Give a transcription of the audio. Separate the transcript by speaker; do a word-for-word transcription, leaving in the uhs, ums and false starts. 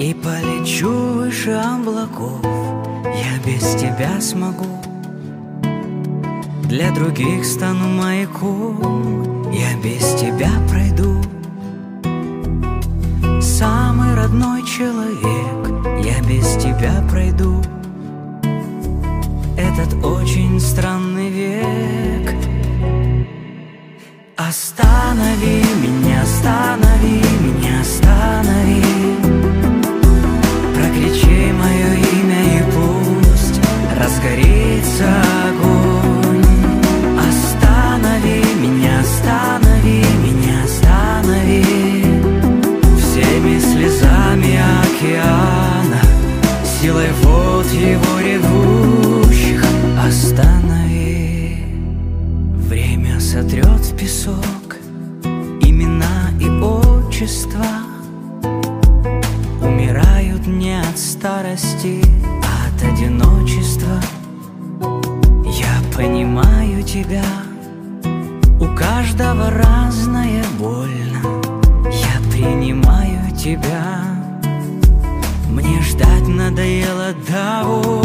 Speaker 1: И полечу выше облаков, я без тебя смогу. Для других стану маяком, я без тебя пройду. Самый родной человек, я без тебя пройду. Этот очень странный век. Останови меня, останови меня, останови. Прокричи мое имя и пусть разгорится огонь. Останови меня, останови меня, останови. Всеми слезами океана, силой вод его ревущих. Останови. Время сотрет в песок имена и отчества. Умирают не от старости, а от одиночества. Я понимаю тебя, у каждого разная больно. Я принимаю тебя, мне ждать надоело довольно.